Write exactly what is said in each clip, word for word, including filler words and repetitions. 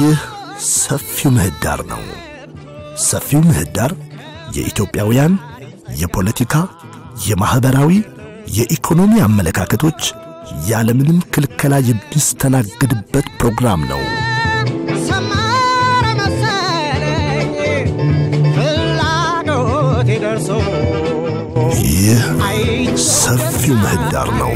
ይህ ሰፊው ምህዳር ነው። ሰፊው ምህዳር የኢትዮጵያውያን የፖለቲካ፣ የማህበራዊ፣ የኢኮኖሚ አመለካከቶች ያለምንም ክልከላ የሚስተናገድበት ፕሮግራም ነው። ሰማረ መሰለኝ ፍላጎቴ ደርሶ ይህ ሰፊው ምህዳር ነው።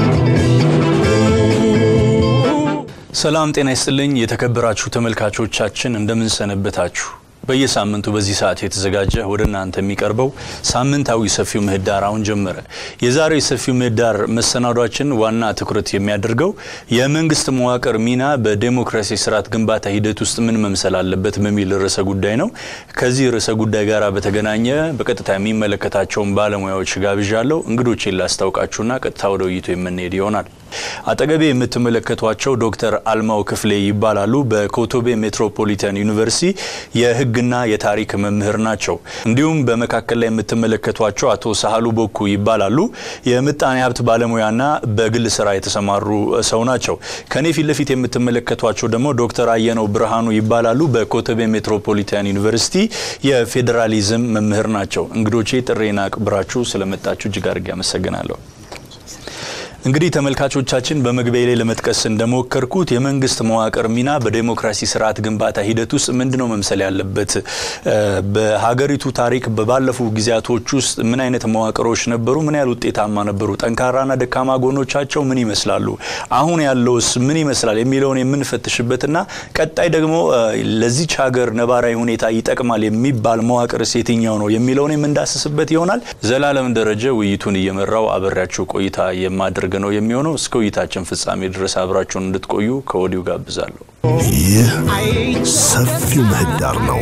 ሰላም ጤና ይስጥልኝ የተከበራችሁ ተመልካቾቻችን እንደምን ሰነበታችሁ? በየሳምንቱ በዚህ ሰዓት የተዘጋጀ ወደናንተ የሚቀርበው ሳምንታዊ ሰፊው ምህዳር አሁን ጀመረ። የዛሬው ሰፊው ምህዳር መሰናዷችን ዋና ትኩረት የሚያደርገው የመንግስት መዋቅር ሚና በዲሞክራሲ ስርዓት ግንባታ ሂደት ውስጥ ምን መምሰል አለበት በሚል ርዕሰ ጉዳይ ነው። ከዚህ ርዕሰ ጉዳይ ጋር በተገናኘ በቀጥታ የሚመለከታቸውን ባለሙያዎች ጋብዣለሁ። እንግዶቼን ላስታውቃችሁና ቀጥታ ወደ ውይይቱ የምንሄድ ይሆናል። አጠገቤ የምትመለከቷቸው ዶክተር አልማው ክፍሌ ይባላሉ። በኮቶቤ ሜትሮፖሊታን ዩኒቨርሲቲ የህግና የታሪክ መምህር ናቸው። እንዲሁም በመካከል ላይ የምትመለከቷቸው አቶ ሳህሉ ቦኩ ይባላሉ። የምጣኔ ሀብት ባለሙያና በግል ስራ የተሰማሩ ሰው ናቸው። ከኔ ፊት ለፊት የምትመለከቷቸው ደግሞ ዶክተር አየነው ብርሃኑ ይባላሉ። በኮቶቤ ሜትሮፖሊታን ዩኒቨርሲቲ የፌደራሊዝም መምህር ናቸው። እንግዶቼ ጥሬና አክብራችሁ ስለመጣችሁ እጅግ አድርጌ አመሰግናለሁ። እንግዲህ ተመልካቾቻችን በመግቢያ ላይ ለመጥቀስ እንደሞከርኩት የመንግስት መዋቅር ሚና በዲሞክራሲ ስርዓት ግንባታ ሂደት ውስጥ ምንድነው መምሰል ያለበት? በሀገሪቱ ታሪክ በባለፉ ጊዜያቶች ውስጥ ምን አይነት መዋቅሮች ነበሩ? ምን ያህል ውጤታማ ነበሩ? ጠንካራና ደካማ ጎኖቻቸው ምን ይመስላሉ? አሁን ያለውስ ምን ይመስላል የሚለውን የምንፈትሽበትና ቀጣይ ደግሞ ለዚች ሀገር ነባራዊ ሁኔታ ይጠቅማል የሚባል መዋቅርስ የትኛው ነው የሚለውን የምንዳስስበት ይሆናል። ዘላለም ደረጀ ውይይቱን እየመራው አብሬያችሁ ቆይታ የማድረግ ነው የሚሆነው። እስከ ውይይታችን ፍጻሜ ድረስ አብራችሁን እንድትቆዩ ከወዲሁ ጋብዛለሁ። ይህ ሰፊው ምህዳር ነው።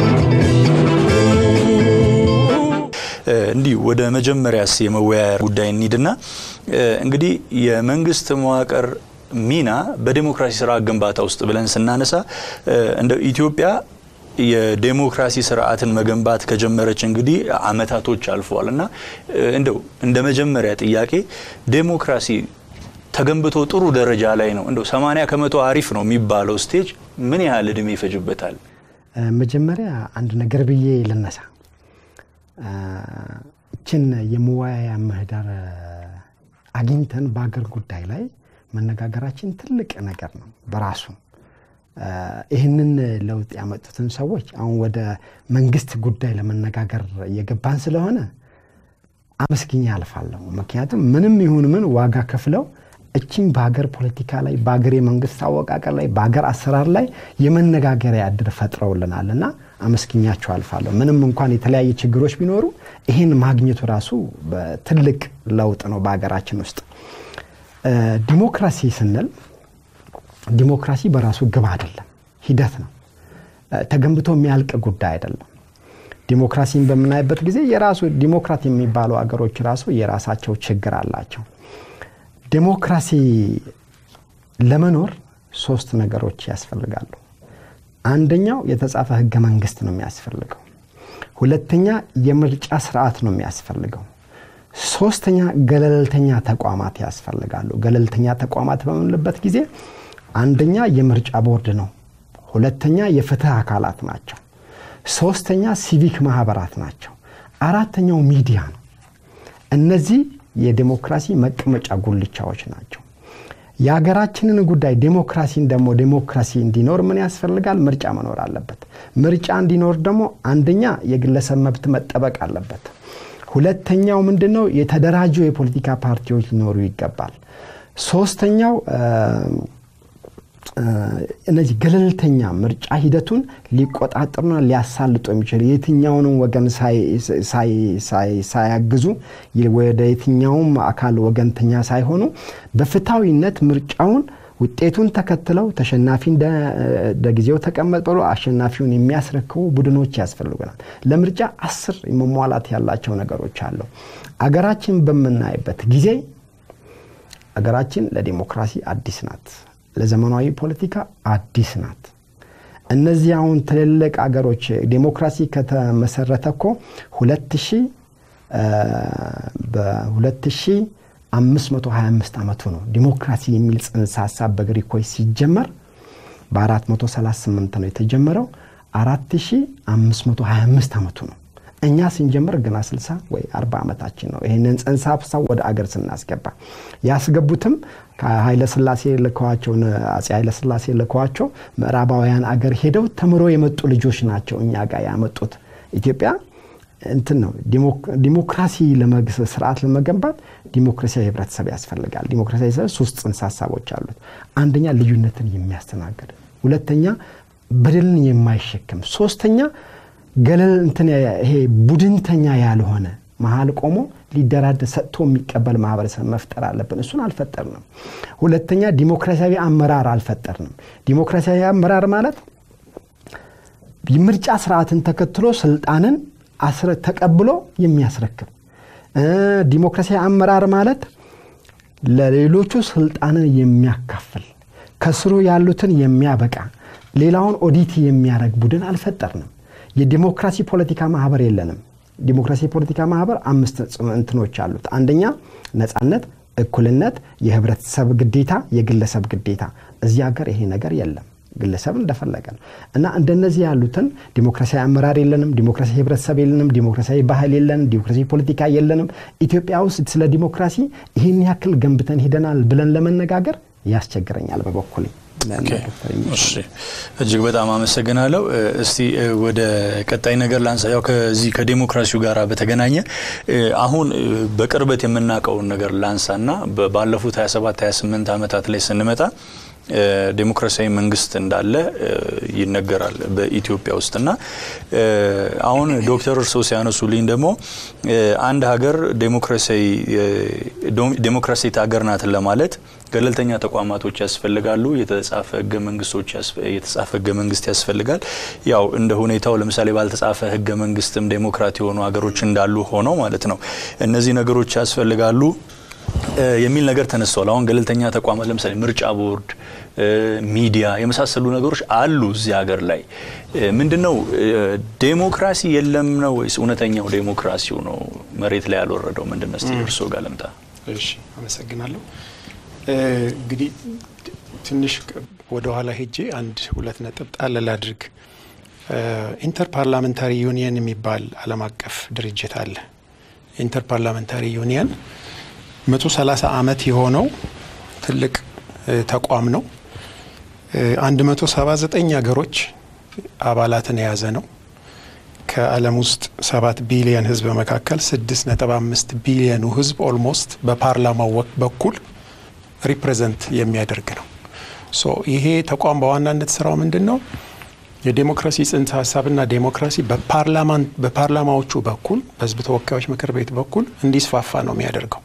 እንዲህ ወደ መጀመሪያስ የመወያያ ጉዳይ እንሂድና እንግዲህ የመንግስት መዋቅር ሚና በዲሞክራሲ ስርዓት ግንባታ ውስጥ ብለን ስናነሳ እንደ ኢትዮጵያ የዲሞክራሲ ስርዓትን መገንባት ከጀመረች እንግዲህ አመታቶች አልፈዋልና እንደው እንደ መጀመሪያ ጥያቄ ዲሞክራሲ ተገንብቶ ጥሩ ደረጃ ላይ ነው እንደው ሰማንያ ከመቶ አሪፍ ነው የሚባለው ስቴጅ ምን ያህል እድሜ ይፈጅበታል? መጀመሪያ አንድ ነገር ብዬ ልነሳ። እችን የመወያያ ምህዳር አግኝተን በአገር ጉዳይ ላይ መነጋገራችን ትልቅ ነገር ነው በራሱ። ይሄንን ለውጥ ያመጡትን ሰዎች አሁን ወደ መንግስት ጉዳይ ለመነጋገር የገባን ስለሆነ አመስግኛ አልፋለሁ። ምክንያቱም ምንም ይሁን ምን ዋጋ ከፍለው እቺን በአገር ፖለቲካ ላይ በአገር የመንግስት አወቃቀር ላይ በአገር አሰራር ላይ የመነጋገሪያ እድል ፈጥረውልናልና አመስግኛቸው አልፋለሁ። ምንም እንኳን የተለያየ ችግሮች ቢኖሩ ይሄን ማግኘቱ ራሱ በትልቅ ለውጥ ነው በአገራችን ውስጥ። ዲሞክራሲ ስንል ዲሞክራሲ በራሱ ግብ አይደለም፣ ሂደት ነው። ተገንብቶ የሚያልቅ ጉዳይ አይደለም። ዲሞክራሲን በመናይበት ጊዜ የራሱ ዲሞክራት የሚባሉ አገሮች ራሱ የራሳቸው ችግር አላቸው። ዲሞክራሲ ለመኖር ሶስት ነገሮች ያስፈልጋሉ። አንደኛው የተጻፈ ህገ መንግስት ነው የሚያስፈልገው። ሁለተኛ የምርጫ ስርዓት ነው የሚያስፈልገው። ሶስተኛ ገለልተኛ ተቋማት ያስፈልጋሉ። ገለልተኛ ተቋማት በመንለበት ጊዜ አንደኛ የምርጫ ቦርድ ነው። ሁለተኛ የፍትህ አካላት ናቸው። ሶስተኛ ሲቪክ ማህበራት ናቸው። አራተኛው ሚዲያ ነው። እነዚህ የዲሞክራሲ መቀመጫ ጉልቻዎች ናቸው። የሀገራችንን ጉዳይ ዲሞክራሲን ደግሞ ዲሞክራሲ እንዲኖር ምን ያስፈልጋል? ምርጫ መኖር አለበት። ምርጫ እንዲኖር ደግሞ አንደኛ የግለሰብ መብት መጠበቅ አለበት። ሁለተኛው ምንድነው? የተደራጁ የፖለቲካ ፓርቲዎች ሊኖሩ ይገባል። ሶስተኛው እነዚህ ገለልተኛ ምርጫ ሂደቱን ሊቆጣጠሩና ሊያሳልጡ የሚችሉ የትኛውንም ወገን ሳይ ሳይ ሳይ ሳያግዙ ወደ የትኛውም አካል ወገንተኛ ሳይሆኑ በፍትሃዊነት ምርጫውን ውጤቱን ተከትለው ተሸናፊ እንደጊዜው ተቀመጠው አሸናፊውን የሚያስረክቡ ቡድኖች ያስፈልጉናል። ለምርጫ አስር መሟላት ያላቸው ነገሮች አሉ። አገራችን በመናይበት ጊዜ አገራችን ለዲሞክራሲ አዲስ ናት። ለዘመናዊ ፖለቲካ አዲስ ናት። እነዚህ አሁን ትልልቅ አገሮች ዲሞክራሲ ከተመሰረተኮ ሁለት ሺህ በ2525 አመቱ ነው ዲሞክራሲ የሚል ጽንሰ ሐሳብ በግሪኮች ሲጀመር በ438 ነው የተጀመረው አራት ሺህ አምስት መቶ ሃያ አምስት አመቱ ነው እኛ ስንጀምር ገና ስልሳ ወይ አርባ አመታችን ነው ይሄንን ጽንሰ ሐሳብ ወደ አገር ስናስገባ ያስገቡትም ከኃይለ ሥላሴ ለኳቸው አጼ ኃይለ ሥላሴ ለኳቸው ምዕራባውያን አገር ሄደው ተምሮ የመጡ ልጆች ናቸው እኛ ጋር ያመጡት ኢትዮጵያ እንትን ነው ዲሞክራሲ ለመግስ ስርዓት ለመገንባት ዲሞክራሲያዊ ህብረተሰብ ያስፈልጋል ዲሞክራሲያዊ ሶስት ጽንሰ ሐሳቦች አሉት አንደኛ ልዩነትን የሚያስተናግድ ሁለተኛ በደልን የማይሸከም ሶስተኛ ገለል እንትን ይሄ ቡድንተኛ ያልሆነ መሃል ቆሞ ሊደራደ ሰጥቶ የሚቀበል ማህበረሰብ መፍጠር አለብን እሱን አልፈጠርንም ሁለተኛ ዲሞክራሲያዊ አመራር አልፈጠርንም ዲሞክራሲያዊ አመራር ማለት የምርጫ ስርዓትን ተከትሎ ስልጣንን አስረ ተቀብሎ የሚያስረክብ ዲሞክራሲያዊ አመራር ማለት ለሌሎቹ ስልጣንን የሚያካፍል ከስሩ ያሉትን የሚያበቃ ሌላውን ኦዲት የሚያረግ ቡድን አልፈጠርንም የዲሞክራሲ ፖለቲካ ማህበር የለንም ዲሞክራሲ ፖለቲካ ማህበር አምስት እንትኖች አሉት አንደኛ ነጻነት እኩልነት የህብረተሰብ ግዴታ የግለሰብ ግዴታ እዚህ ሀገር ይሄ ነገር የለም ግለሰብ እንደፈለገ ነው እና እንደነዚህ ያሉትን ዲሞክራሲያዊ አመራር የለንም ዲሞክራሲያዊ ህብረተሰብ የለንም ዲሞክራሲያዊ ባህል የለንም ዲሞክራሲያዊ ፖለቲካ የለንም ኢትዮጵያ ውስጥ ስለ ዲሞክራሲ ይሄን ያክል ገንብተን ሄደናል ብለን ለመነጋገር ያስቸግረኛል በበኩሌ እሺ እጅግ በጣም አመሰግናለሁ እስቲ ወደ ቀጣይ ነገር ላንሳ ያው ከዚህ ከዲሞክራሲው ጋር በተገናኘ አሁን በቅርበት የምናቀው ነገር ላንሳና ባለፉት ሃያ ሰባት ሃያ ስምንት አመታት ላይ ስንመጣ ዲሞክራሲያዊ መንግስት እንዳለ ይነገራል በኢትዮጵያ ውስጥና አሁን ዶክተር ሶሲያኖሱሊን ደግሞ አንድ ሀገር ዲሞክራሲያዊ ዲሞክራሲያዊ ሀገር ናት ለማለት ገለልተኛ ተቋማቶች ያስፈልጋሉ የተጻፈ ህገ መንግስቶች የተጻፈ ህገ መንግስት ያስፈልጋል ያው እንደ ሁኔታው ለምሳሌ ባልተጻፈ ህገ መንግስትም ዲሞክራሲ ሆኖ ሀገሮች እንዳሉ ሆኖ ማለት ነው እነዚህ ነገሮች ያስፈልጋሉ የሚል ነገር ተነስቷል አሁን ገለልተኛ ተቋማት ለምሳሌ ምርጫ ቦርድ ሚዲያ የመሳሰሉ ነገሮች አሉ እዚህ ሀገር ላይ ምንድነው ዲሞክራሲ የለም ነው ወይስ እውነተኛው ዲሞክራሲው ነው መሬት ላይ ያልወረደው ምንድነው እስቲ እርሶ ጋር ለምታ እሺ አመሰግናለሁ እንግዲህ ትንሽ ወደ ኋላ ሄጄ አንድ ሁለት ነጥብ ጣል አድርግ ኢንተር ፓርላሜንታሪ ዩኒየን የሚባል ዓለም አቀፍ ድርጅት አለ ኢንተር ፓርላሜንታሪ ዩኒየን መቶ ሰላሳ አመት የሆነው ትልቅ ተቋም ነው አንድ መቶ ሰባ ዘጠኝ ሀገሮች አባላትን የያዘ ነው ከዓለም ውስጥ ሰባት ቢሊዮን ህዝብ መካከል ስድስት ነጥብ አምስት ቢሊዮን ህዝብ ኦልሞስት በፓርላማው በኩል ሪፕሬዘንት የሚያደርግ ነው ሶ ይሄ ተቋም በዋናነት ስራው ምንድነው የዲሞክራሲ ጽንሰ ሐሳብና ዲሞክራሲ በፓርላማን በፓርላማዎቹ በኩል በህዝብ ተወካዮች ምክር ቤት በኩል እንዲስፋፋ ነው የሚያደርገው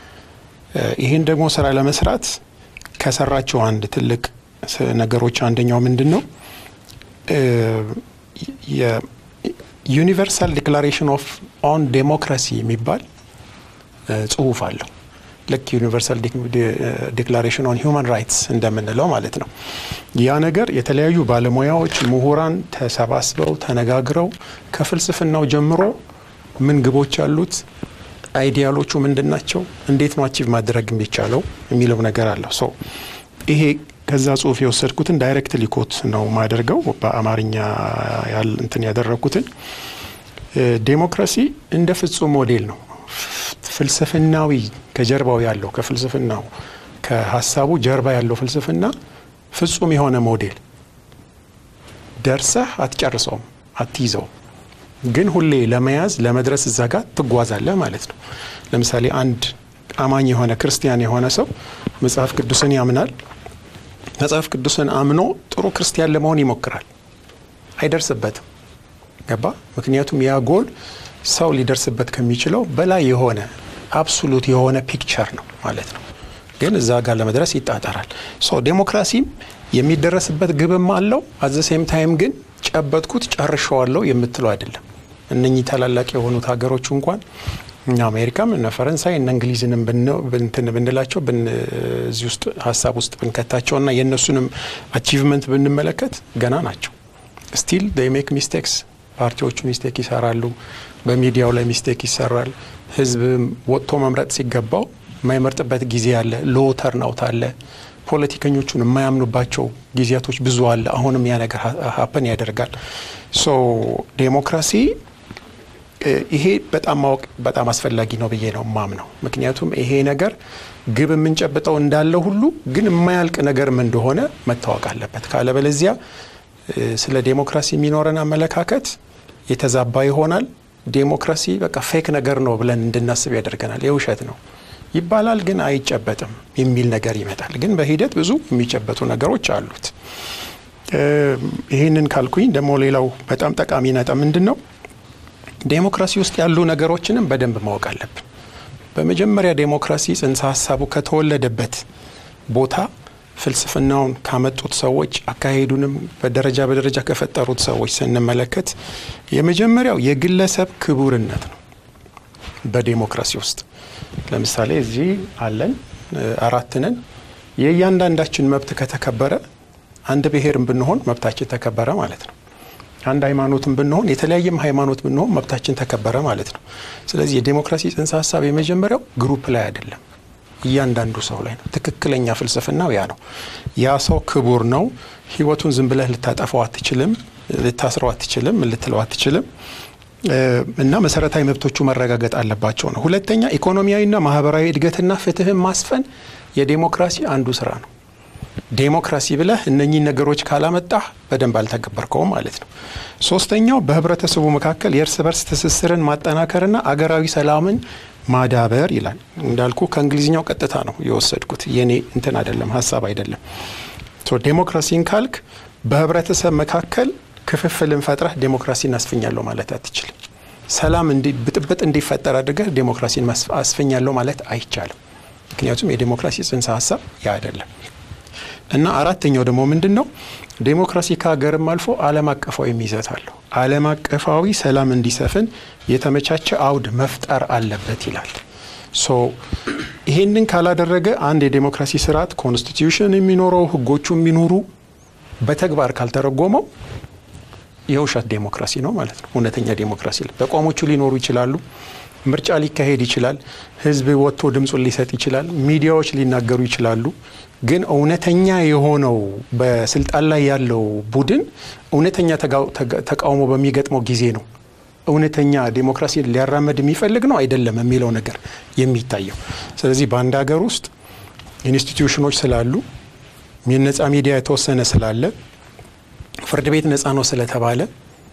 ይሄን ደግሞ ስራ ለመስራት ከሰራቸው አንድ ትልቅ ነገሮች አንደኛው ምንድነው የዩኒቨርሳል ዲክላሬሽን ኦፍ ኦን ዴሞክራሲ የሚባል ጽሁፍ አለው ለክ ዩኒቨርሳል ዲክላሬሽን ኦን ሂውማን ራይትስ እንደምንለው ማለት ነው ያ ነገር የተለያዩ ባለሙያዎች ምሁራን ተሰባስበው ተነጋግረው ከፍልስፍናው ጀምሮ ምን ግቦች አሉት አይዲያሎቹ ምንድናቸው እንዴት ነው አቺቭ ማድረግ የሚቻለው የሚለው ነገር አለ ሶ ይሄ ከዛ ጽሁፍ የወሰድኩትን ዳይሬክትሊ ኮት ነው ማደርገው በአማርኛ ያል እንትን ያደረኩትን ዲሞክራሲ እንደ ፍጹም ሞዴል ነው ፍልስፍናዊ ከጀርባው ያለው ከፍልስፍናው ከሐሳቡ ጀርባ ያለው ፍልስፍና ፍጹም የሆነ ሞዴል ደርሰህ አትጨርሰውም አትይዘው ግን ሁሌ ለመያዝ ለመድረስ እዛጋ ትጓዛለህ ማለት ነው ለምሳሌ አንድ አማኝ የሆነ ክርስቲያን የሆነ ሰው መጽሐፍ ቅዱስን ያምናል መጽሐፍ ቅዱስን አምኖ ጥሩ ክርስቲያን ለመሆን ይሞክራል አይደርስበትም ገባ ምክንያቱም ያ ጎል ሰው ሊደርስበት ከሚችለው በላይ የሆነ አብሶሉት የሆነ ፒክቸር ነው ማለት ነው ግን እዛ ጋር ለመድረስ ይጣጣራል ሶ ዲሞክራሲ የሚደረስበት ግብም አለው at the same time ግን ጨበጥኩት ጨርሻዋለሁ የምትለው አይደለም እነኚህ ታላላቅ የሆኑት ሀገሮች እንኳን እና አሜሪካም እና ፈረንሳይ እና እንግሊዝንም ብንትን ብንላቸው ብን እዚህ ውስጥ ሐሳብ ውስጥ ብንከታቸውና የነሱንም አቺቭመንት ብንመለከት ገና ናቸው still they make mistakes ፓርቲዎቹ ሚስቴክ ይሰራሉ በሚዲያው ላይ ሚስቴክ ይሰራል ህዝብ ወጥቶ መምረጥ ሲገባው ማይመርጥበት ጊዜ አለ ሎ ተርናውት አለ ፖለቲከኞቹን የማያምኑባቸው ጊዜያቶች ብዙ አለ። አሁንም ያ ነገር ሀፐን ያደርጋል። ሶ ዴሞክራሲ ይሄ በጣም ማወቅ በጣም አስፈላጊ ነው ብዬ ነው ማምነው። ምክንያቱም ይሄ ነገር ግብ የምንጨብጠው እንዳለ ሁሉ ግን የማያልቅ ነገርም እንደሆነ መታወቅ አለበት። ካለበለዚያ ስለ ዴሞክራሲ የሚኖረን አመለካከት የተዛባ ይሆናል። ዴሞክራሲ በቃ ፌክ ነገር ነው ብለን እንድናስብ ያደርገናል። የውሸት ነው ይባላል ግን አይጨበጥም የሚል ነገር ይመጣል። ግን በሂደት ብዙ የሚጨበጡ ነገሮች አሉት። ይሄንን ካልኩኝ ደግሞ ሌላው በጣም ጠቃሚ ነጥብ ምንድነው? ዴሞክራሲ ውስጥ ያሉ ነገሮችንም በደንብ ማወቅ አለብን። በመጀመሪያ ዴሞክራሲ ጽንሰ ሐሳቡ ከተወለደበት ቦታ ፍልስፍናውን ካመጡት ሰዎች አካሄዱንም በደረጃ በደረጃ ከፈጠሩት ሰዎች ስንመለከት የመጀመሪያው የግለሰብ ክቡርነት ነው። በዴሞክራሲ ውስጥ ለምሳሌ እዚህ አለን አራት ነን። የእያንዳንዳችን መብት ከተከበረ አንድ ብሔርም ብንሆን መብታችን ተከበረ ማለት ነው። አንድ ሃይማኖትም ብንሆን የተለያየም ሃይማኖት ብንሆን መብታችን ተከበረ ማለት ነው። ስለዚህ የዴሞክራሲ ጽንሰ ሐሳብ የመጀመሪያው ግሩፕ ላይ አይደለም፣ እያንዳንዱ ሰው ላይ ነው። ትክክለኛ ፍልስፍናው ያ ነው። ያ ሰው ክቡር ነው። ህይወቱን ዝም ብለህ ልታጠፋው አትችልም፣ ልታስረው አትችልም፣ ልትለው አትችልም እና መሰረታዊ መብቶቹ መረጋገጥ አለባቸው ነው። ሁለተኛ ኢኮኖሚያዊና ማህበራዊ እድገትና ፍትህን ማስፈን የዴሞክራሲ አንዱ ስራ ነው። ዴሞክራሲ ብለህ እነኚህ ነገሮች ካላመጣህ በደንብ አልተገበርከውም ማለት ነው። ሶስተኛው በህብረተሰቡ መካከል የእርስ በርስ ትስስርን ማጠናከርና አገራዊ ሰላምን ማዳበር ይላል። እንዳልኩ ከእንግሊዝኛው ቀጥታ ነው የወሰድኩት፣ የኔ እንትን አይደለም፣ ሐሳብ አይደለም። ሶ ዴሞክራሲን ካልክ በህብረተሰብ መካከል ክፍፍልን ፈጥረህ ዴሞክራሲን አስፈኛለሁ ማለት አትችልም። ሰላም እንዲ ብጥብጥ እንዲፈጠር አድርገህ ዴሞክራሲን አስፈኛለሁ ማለት አይቻልም። ምክንያቱም የዴሞክራሲ ጽንሰ ሐሳብ ያ አይደለም። እና አራተኛው ደግሞ ምንድነው? ዴሞክራሲ ከሀገርም አልፎ ዓለም አቀፋዊ ይዘት አለው። ዓለም አቀፋዊ ሰላም እንዲሰፍን የተመቻቸ አውድ መፍጠር አለበት ይላል። ሶ ይሄንን ካላደረገ አንድ የዴሞክራሲ ስርዓት ኮንስቲቲዩሽን የሚኖረው ህጎቹ የሚኖሩ በተግባር ካልተረጎመው የውሸት ዴሞክራሲ ነው ማለት ነው። እውነተኛ ዴሞክራሲ ተቋሞቹ ሊኖሩ ይችላሉ፣ ምርጫ ሊካሄድ ይችላል፣ ህዝብ ወጥቶ ድምጹን ሊሰጥ ይችላል፣ ሚዲያዎች ሊናገሩ ይችላሉ። ግን እውነተኛ የሆነው በስልጣን ላይ ያለው ቡድን እውነተኛ ተቃውሞ በሚገጥመው ጊዜ ነው እውነተኛ ዴሞክራሲ ሊያራመድ የሚፈልግ ነው አይደለም የሚለው ነገር የሚታየው። ስለዚህ በአንድ ሀገር ውስጥ ኢንስቲትዩሽኖች ስላሉ፣ የነጻ ሚዲያ የተወሰነ ስላለ፣ ፍርድ ቤት ነጻ ነው ስለተባለ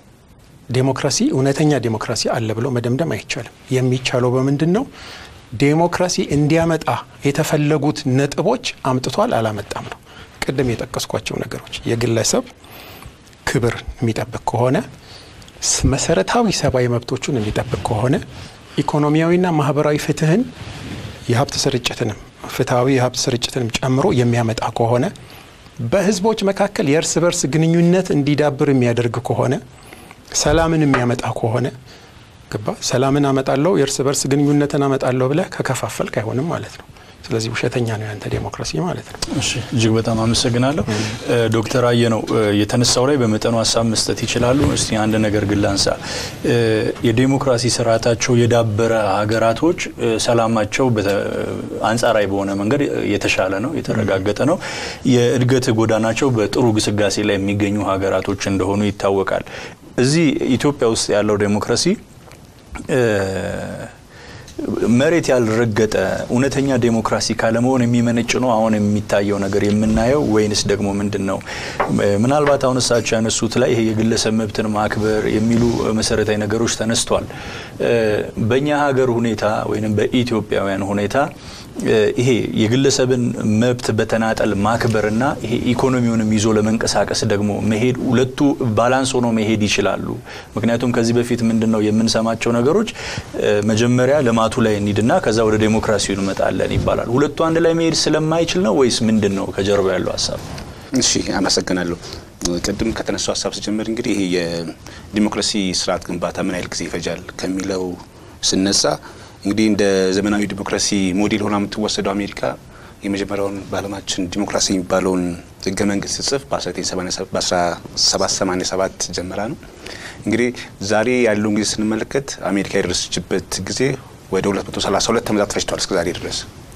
ዴሞክራሲ እውነተኛ ዴሞክራሲ አለ ብሎ መደምደም አይቻልም። የሚቻለው በምንድነው? ዴሞክራሲ እንዲያመጣ የተፈለጉት ነጥቦች አምጥቷል አላመጣም ነው። ቅድም የጠቀስኳቸው ነገሮች የግለሰብ ክብር የሚጠብቅ ከሆነ፣ መሰረታዊ ሰብአዊ መብቶችን የሚጠብቅ ከሆነ፣ ኢኮኖሚያዊና ማህበራዊ ፍትህን የሀብት ስርጭትንም ፍትሃዊ የሀብት ስርጭትንም ጨምሮ የሚያመጣ ከሆነ፣ በህዝቦች መካከል የእርስ በርስ ግንኙነት እንዲዳብር የሚያደርግ ከሆነ፣ ሰላምን የሚያመጣ ከሆነ ገባ ሰላምን አመጣለው የእርስ በርስ ግንኙነትን አመጣለው ብለህ ከከፋፈልክ አይሆንም ማለት ነው። ስለዚህ ውሸተኛ ነው ያንተ ዴሞክራሲ ማለት ነው። እሺ እጅግ በጣም አመሰግናለሁ ዶክተር አየነው። የተነሳው ላይ በመጠኑ ሐሳብ መስጠት ይችላሉ። እስቲ አንድ ነገር ግላንሳ የዴሞክራሲ ስርዓታቸው የዳበረ ሀገራቶች ሰላማቸው አንጻራዊ በሆነ መንገድ የተሻለ ነው፣ የተረጋገጠ ነው። የእድገት ጎዳናቸው በጥሩ ግስጋሴ ላይ የሚገኙ ሀገራቶች እንደሆኑ ይታወቃል። እዚህ ኢትዮጵያ ውስጥ ያለው ዴሞክራሲ መሬት ያልረገጠ እውነተኛ ዴሞክራሲ ካለመሆን የሚመነጭ ነው አሁን የሚታየው ነገር የምናየው ወይንስ ደግሞ ምንድነው? ምናልባት አሁን እሳቸው ያነሱት ላይ ይሄ የግለሰብ መብትን ማክበር የሚሉ መሰረታዊ ነገሮች ተነስተዋል። በእኛ ሀገር ሁኔታ ወይንም በኢትዮጵያውያን ሁኔታ ይሄ የግለሰብን መብት በተናጠል ማክበርና ይሄ ኢኮኖሚውንም ይዞ ለመንቀሳቀስ ደግሞ መሄድ ሁለቱ ባላንስ ሆኖ መሄድ ይችላሉ። ምክንያቱም ከዚህ በፊት ምንድነው የምንሰማቸው ነገሮች መጀመሪያ ለማቱ ላይ እንሂድና ከዛ ወደ ዴሞክራሲው እንመጣለን ይባላል። ሁለቱ አንድ ላይ መሄድ ስለማይችል ነው ወይስ ምንድነው ከጀርባው ያለው ሐሳብ? እሺ አመሰግናለሁ። ቅድም ከተነሳው ሐሳብ ሲጀምር እንግዲህ ይሄ የዲሞክራሲ ስርዓት ግንባታ ምን ያህል ጊዜ ይፈጃል ከሚለው ስነሳ እንግዲህ እንደ ዘመናዊ ዲሞክራሲ ሞዴል ሆና የምትወሰደው አሜሪካ የመጀመሪያውን ባለማችን ዲሞክራሲ የሚባለውን ህገ መንግስት ጽፍ በ1787 ጀመራ ነው። እንግዲህ ዛሬ ያለው እንግዲህ ስንመለከት አሜሪካ የደረሰችበት ጊዜ ወደ ሁለት መቶ ሰላሳ ሁለት ዓመታት ፈጅቷል እስከ ዛሬ ድረስ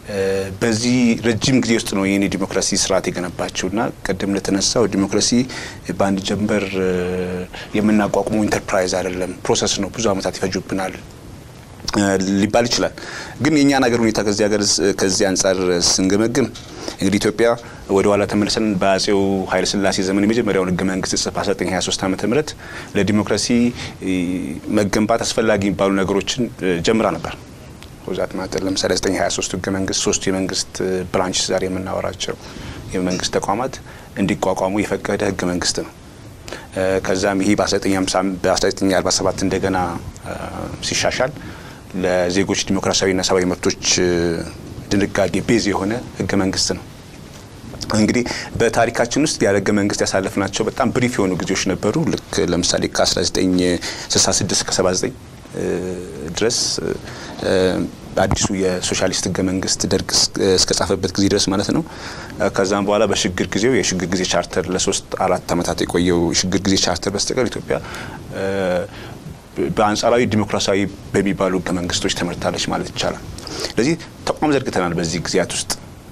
በዚህ ረጅም ጊዜ ውስጥ ነው የኔ ዲሞክራሲ ስርዓት የገነባችውና ቀደም ለተነሳው ዲሞክራሲ በአንድ ጀንበር የምናቋቁመው ኢንተርፕራይዝ አይደለም ፕሮሰስ ነው ብዙ አመታት ይፈጁብናል ሊባል ይችላል ግን የኛ ነገር ሁኔታ ከዚህ ሀገር ከዚህ አንፃር ስንገመግም እንግዲህ ኢትዮጵያ ወደ ኋላ ተመልሰን በአጼው ኃይለ ሥላሴ ዘመን የመጀመሪያውን ህገ መንግስት ጽፋ አስራ ዘጠኝ ሀያ ሶስት ዓመተ ምህረት ለዲሞክራሲ መገንባት አስፈላጊ የሚባሉ ነገሮችን ጀምራ ነበር ወዛት ማለት ለምሳሌ አስራ ዘጠኝ ሀያ ሶስት ህገ መንግስት ሶስት የመንግስት ብራንች ዛሬ የምናወራቸው የመንግስት ተቋማት እንዲቋቋሙ የፈቀደ ህገ መንግስት ነው ከዛም ይሄ በአስራ ዘጠኝ አርባ ሰባት እንደገና ሲሻሻል ለዜጎች ዲሞክራሲያዊና ሰብአዊ መብቶች ድንጋጌ ቤዝ የሆነ ህገ መንግስት ነው እንግዲህ በታሪካችን ውስጥ ያለገ መንግስት ያሳለፍናቸው በጣም ብሪፍ የሆኑ ጊዜዎች ነበሩ ልክ ለምሳሌ ከ1966 ከ79 ድረስ አዲሱ የሶሻሊስት ህገ መንግስት ደርግ እስከጻፈበት ጊዜ ድረስ ማለት ነው ከዛም በኋላ በሽግግር ጊዜው የሽግግር ጊዜ ቻርተር ለሶስት አራት አመታት የቆየው ሽግግር ጊዜ ቻርተር በስተቀር ኢትዮጵያ በአንጻራዊ ዲሞክራሲያዊ በሚባሉ ህገ መንግስቶች ተመርታለች ማለት ይቻላል ስለዚህ ተቋም ዘርግተናል በዚህ ጊዜያት ውስጥ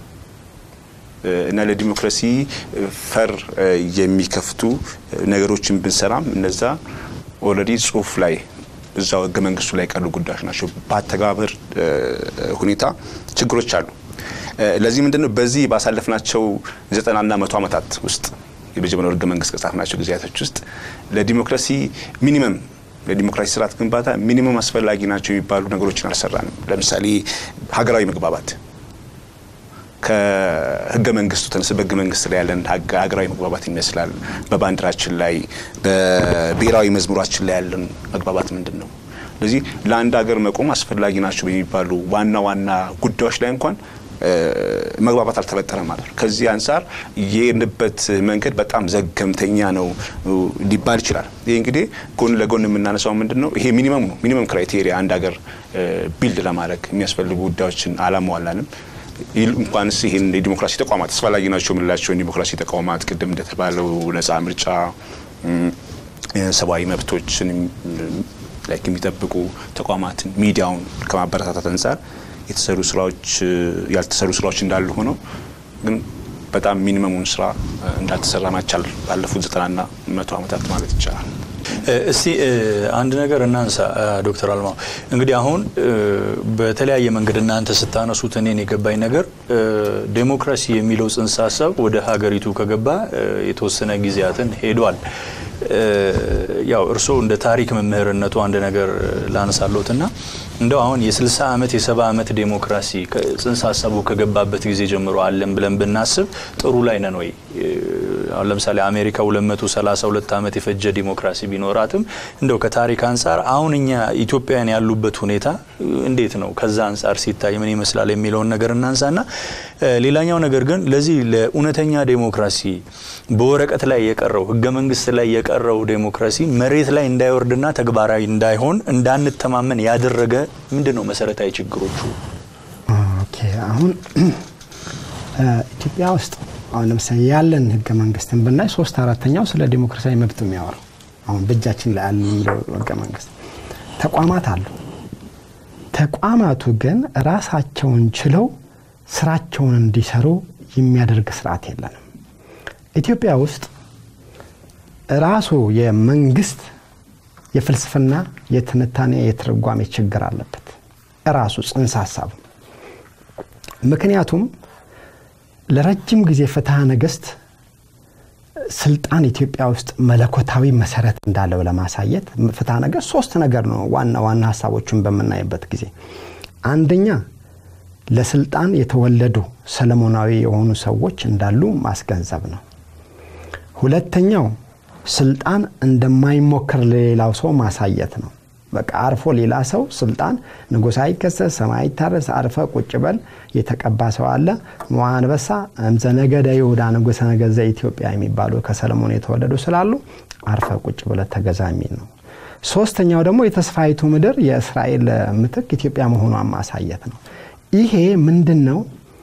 እና ለዲሞክራሲ ፈር የሚከፍቱ ነገሮችን ብንሰራም እነዛ ኦልሬዲ ጽሁፍ ላይ እዛው ህገ መንግስቱ ላይ ቀሉ ጉዳዮች ናቸው በአተገባበር ሁኔታ ችግሮች አሉ ለዚህ ምንድነው በዚህ ባሳለፍናቸው ዘጠና እና መቶ አመታት ውስጥ የመጀመሪያው ህገ መንግስት ከጻፍናቸው ጊዜያቶች ውስጥ ለዲሞክራሲ ሚኒመም ለዲሞክራሲ ስርዓት ግንባታ ሚኒመም አስፈላጊ ናቸው የሚባሉ ነገሮችን አልሰራንም ለምሳሌ ሀገራዊ መግባባት ከህገ መንግስቱ ተነስ በህገ መንግስት ላይ ያለን ሀገራዊ መግባባት ይመስላል በባንዲራችን ላይ በብሔራዊ መዝሙራችን ላይ ያለን መግባባት ምንድነው ስለዚህ ለአንድ ሀገር መቆም አስፈላጊ ናቸው የሚባሉ ዋና ዋና ጉዳዮች ላይ እንኳን መግባባት አልተፈጠረም ማለት ነው ከዚህ አንፃር የነበበት መንገድ በጣም ዘገምተኛ ነው ሊባል ይችላል ይሄ እንግዲህ ጎን ለጎን የምናነሳው ምንድነው ይሄ ሚኒመም ነው ሚኒመም ክራይቴሪያ አንድ ሀገር ቢልድ ለማድረግ የሚያስፈልጉ ጉዳዮችን አላሟላንም እንኳንስ ይሄን የዲሞክራሲ ተቋማት አስፈላጊ ናቸው የምንላቸው የዲሞክራሲ ተቋማት ቅድም እንደተባለው ነፃ ምርጫ ሰብአዊ መብቶችን ላይክ የሚጠብቁ ተቋማትን ሚዲያውን ከማበረታታት አንፃር የተሰሩ ስራዎች ያልተሰሩ ስራዎች እንዳሉ ሆኖ ግን በጣም ሚኒመሙን ስራ እንዳልተሰራ ማቻል ባለፉት ዘጠና እና መቶ አመታት ማለት ይቻላል እስቲ አንድ ነገር እናንሳ ዶክተር አልማው እንግዲህ አሁን በተለያየ መንገድ እናንተ ስታነሱት እኔን የገባኝ ነገር ዴሞክራሲ የሚለው ጽንሰ ሐሳብ ወደ ሀገሪቱ ከገባ የተወሰነ ጊዜያትን ሄዷል ያው እርሶ እንደ ታሪክ መምህርነቱ አንድ ነገር ላነሳለሁትና እንደው አሁን የ60 አመት የ70 አመት ዴሞክራሲ ጽንሰ ሐሳቡ ከገባበት ጊዜ ጀምሮ አለም ብለን ብናስብ ጥሩ ላይ ነን ወይ አሁን ለምሳሌ አሜሪካ ሁለት መቶ ሰላሳ ሁለት አመት የፈጀ ዲሞክራሲ ቢኖራትም እንደው ከታሪክ አንፃር አሁንኛ ኢትዮጵያን ያሉበት ሁኔታ እንዴት ነው ከዛ አንፃር ሲታይ ምን ይመስላል የሚለውን ነገር እናንሳና ሌላኛው ነገር ግን ለዚህ ለኡነተኛ ዴሞክራሲ በወረቀት ላይ የቀረው ህገ መንግስት ላይ የቀረው ዴሞክራሲ መሬት ላይ እንዳይወርድና ተግባራዊ እንዳይሆን እንዳንተማመን ያደረገ ምንድነው መሰረታዊ ችግሮቹ ኦኬ አሁን ኢትዮጵያ ውስጥ አሁን ለምሳሌ ያለን ህገ መንግስትን ብናይ ሶስት አራተኛው ስለ ዲሞክራሲያዊ መብት የሚያወራው አሁን በእጃችን ላይ ያለው ህገ መንግስት ተቋማት አሉ ተቋማቱ ግን ራሳቸውን ችለው ስራቸውን እንዲሰሩ የሚያደርግ ስርዓት የለንም ኢትዮጵያ ውስጥ ራሱ የመንግስት የፍልስፍና የትንታኔ የትርጓሜ ችግር አለበት ራሱ ጽንሰ ሐሳቡ ምክንያቱም ለረጅም ጊዜ ፍትሐ ነገስት ስልጣን ኢትዮጵያ ውስጥ መለኮታዊ መሰረት እንዳለው ለማሳየት ፍትሐ ነገስት ሶስት ነገር ነው ዋና ዋና ሐሳቦችን በመናይበት ጊዜ አንደኛ ለስልጣን የተወለዱ ሰለሞናዊ የሆኑ ሰዎች እንዳሉ ማስገንዘብ ነው ሁለተኛው ስልጣን እንደማይሞከር ለሌላው ሰው ማሳየት ነው በቃ አርፎ ሌላ ሰው ስልጣን ንጉስ አይከሰስ ሰማይ ታረስ አርፈ ቁጭ በል የተቀባ ሰው አለ ሙአንበሳ እምዘነገደ ይሁዳ ንጉስ ነገዘ ኢትዮጵያ የሚባሉ ከሰለሞን የተወለዱ ስላሉ አርፈ ቁጭ ብለ ተገዛ የሚል ነው ሶስተኛው ደግሞ የተስፋይቱ ምድር የእስራኤል ምትክ ኢትዮጵያ መሆኗን ማሳየት ነው ይሄ ምንድነው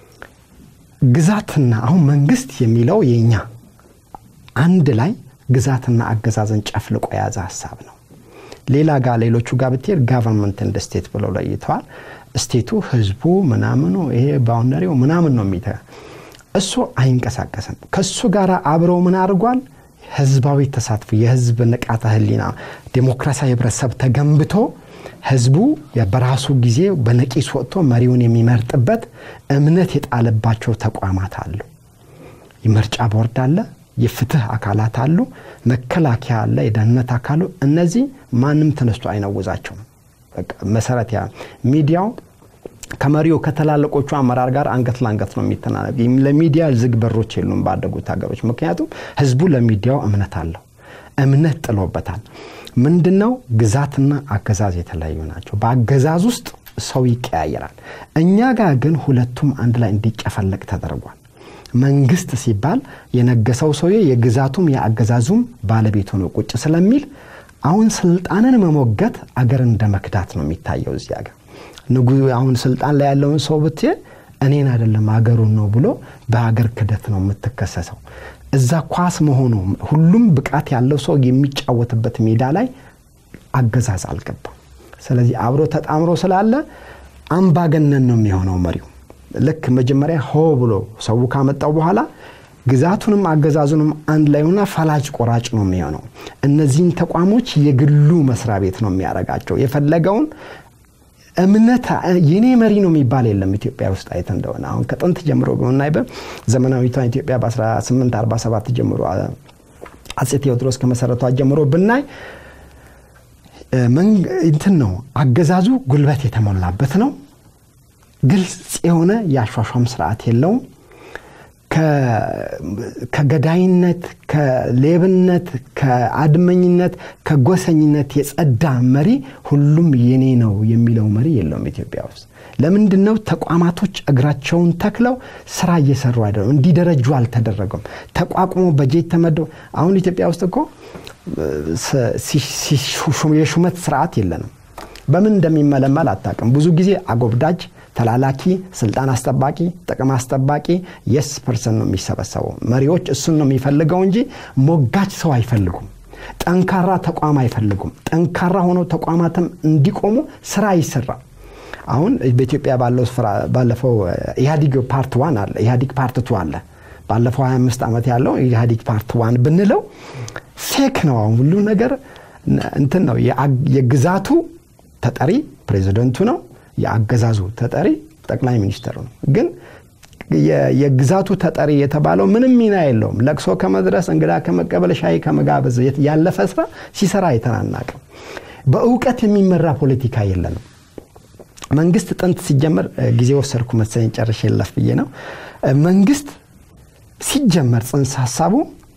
ግዛትና አሁን መንግስት የሚለው የኛ አንድ ላይ ግዛትና አገዛዝን ጨፍልቆ ያዘ ሐሳብ ነው ሌላ ጋር ሌሎቹ ጋር ብትሄድ government and state ብለው ለይተዋል ስቴቱ ህዝቡ ምናምኑ ይሄ ባውንደሪው ምናምን ነው የሚታ እሱ አይንቀሳቀስም ከሱ ጋር አብረው ምን አድርጓል ህዝባዊ ተሳትፎ የህዝብ ንቃተ ህሊና ዲሞክራሲያዊ ህብረተሰብ ተገንብቶ ህዝቡ በራሱ ጊዜ በነቂስ ወጥቶ መሪውን የሚመርጥበት እምነት የጣለባቸው ተቋማት አሉ የምርጫ ቦርድ አለ የፍትህ አካላት አሉ መከላከያ አለ የደህንነት አካሉ እነዚህ ማንም ተነስቶ አይነውዛቸው በቃ መሰረት ያ ሚዲያው ከመሪው ከተላለቆቹ አመራር ጋር አንገት ላንገት ነው የሚተናነብ ለሚዲያ ዝግ በሮች የሉም ባደጉት ሀገሮች ምክንያቱም ህዝቡ ለሚዲያው እምነት አለው እምነት ጥሎበታል ምንድነው ግዛትና አገዛዝ የተለያዩ ናቸው በአገዛዝ ውስጥ ሰው ይቀያየራል እኛ ጋር ግን ሁለቱም አንድ ላይ እንዲጨፈለቅ ተደርጓል መንግስት ሲባል የነገሰው ሰውዬ የግዛቱም ያአገዛዙም ባለቤት ሆኖ ቁጭ ስለሚል አሁን ስልጣንን መሞገት አገር እንደመክዳት ነው የሚታየው እዚህ ሀገር ንጉ አሁን ስልጣን ላይ ያለውን ሰው ብትይ እኔን አይደለም አገሩን ነው ብሎ በአገር ክደት ነው የምትከሰሰው እዛ ኳስ መሆኑ ሁሉም ብቃት ያለው ሰው የሚጫወትበት ሜዳ ላይ አገዛዝ አልገባም ስለዚህ አብሮ ተጣምሮ ስላለ አምባገነን ነው የሚሆነው መሪው ለክ መጀመሪያ ሆ ብሎ ሰው ካመጣው በኋላ ግዛቱንም አገዛዙንም አንድ ላይ ሆና ፈላጭ ቆራጭ ነው የሚሆነው እነዚህን ተቋሞች የግሉ መስሪያ ቤት ነው የሚያረጋቸው የፈለገውን እምነት የኔ መሪ ነው የሚባል የለም ኢትዮጵያ ውስጥ አይተ እንደሆነ አሁን ከጥንት ጀምሮ በመናይበ ዘመናዊቷ ኢትዮጵያ በ1847 ጀምሮ አጼ ቴዎድሮስ ከመሰረቷ ጀምሮ ብናይ እንትን ነው አገዛዙ ጉልበት የተሞላበት ነው ግልጽ የሆነ ያሻሻም ስርዓት የለውም ከገዳይነት ከሌብነት ከአድመኝነት ከጎሰኝነት የጸዳ መሪ ሁሉም የኔ ነው የሚለው መሪ የለውም ኢትዮጵያ ውስጥ ለምንድነው ተቋማቶች እግራቸውን ተክለው ስራ እየሰሩ አይደለም እንዲደረጁ አልተደረገም ተቋቁሞ በጀት ተመደው አሁን ኢትዮጵያ ውስጥ እኮ የሹመት ስርዓት የለንም በምን እንደሚመለመል አጣቀም ብዙ ጊዜ አጎብዳጅ ተላላኪ ስልጣን አስጠባቂ ጥቅም አስጠባቂ የስ ፐርሰን ነው የሚሰበሰበው መሪዎች እሱን ነው የሚፈልገው እንጂ ሞጋች ሰው አይፈልጉም ጠንካራ ተቋም አይፈልጉም ጠንካራ ሆኖ ተቋማትም እንዲቆሙ ስራ ይሰራ አሁን በኢትዮጵያ ባለው ባለፈው ኢህአዲግ ፓርት ዋን አለ ኢህአዲግ ፓርት ቱ አለ ባለፈው ሃያ አምስት አመት ያለው ኢህአዲግ ፓርት ዋን ብንለው ፌክ ነው ሁሉ ነገር እንትን ነው የግዛቱ ተጠሪ ፕሬዝዳንቱ ነው ያገዛዙ ተጠሪ ጠቅላይ ሚኒስተር ነው ግን የግዛቱ ተጠሪ የተባለው ምንም ሚና የለውም ለቅሶ ከመድረስ እንግዳ ከመቀበል ሻይ ከመጋበዝ ያለፈ ስራ ሲሰራ አይተናናቀ በእውቀት የሚመራ ፖለቲካ የለንም መንግስት ጥንት ሲጀመር ጊዜ ወሰርኩ መሰለኝ ጨርሼ ለፍዬ ነው መንግስት ሲጀመር ጽንሰ ሐሳቡ